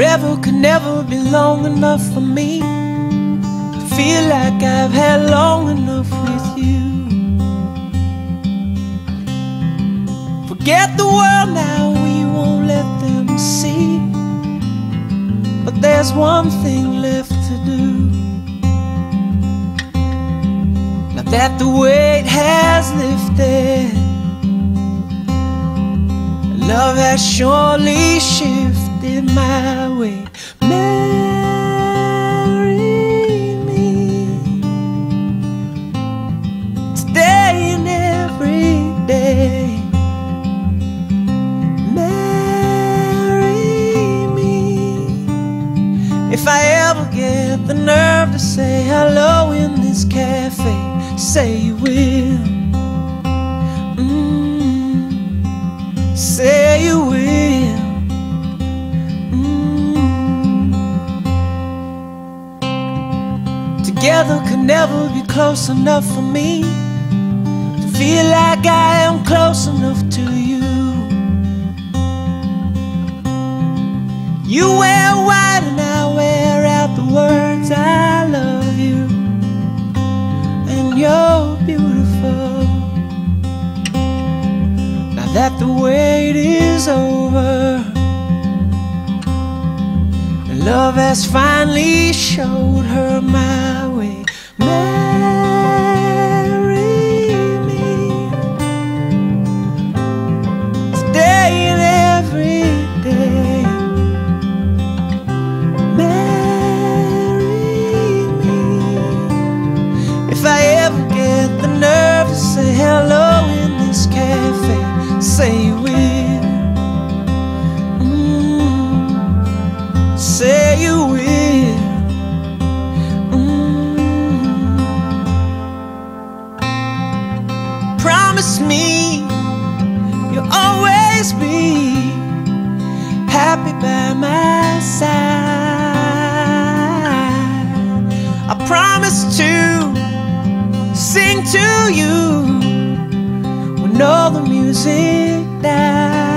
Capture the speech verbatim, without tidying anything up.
Forever could never be long enough for me to feel like I've had long enough with you. Forget the world now, we won't let them see. But there's one thing left to do. Now that the weight has lifted, love has surely shifted my way. Marry me today and every day. Marry me. If I ever get the nerve to say hello in this cafe, say you will. Say you will. mm. Together could never be close enough for me to feel like I am close enough to you. You wear white and I wear out the words I love you, and you're beautiful. That the wait is over, and love has finally showed her my way. Marry me today and every day. Marry me. If I ever get the nerve to say hello in this cafe, say you will. mm. Say you will. mm. Promise me you'll always be happy by my side. I promise to sing to you when all the music dies.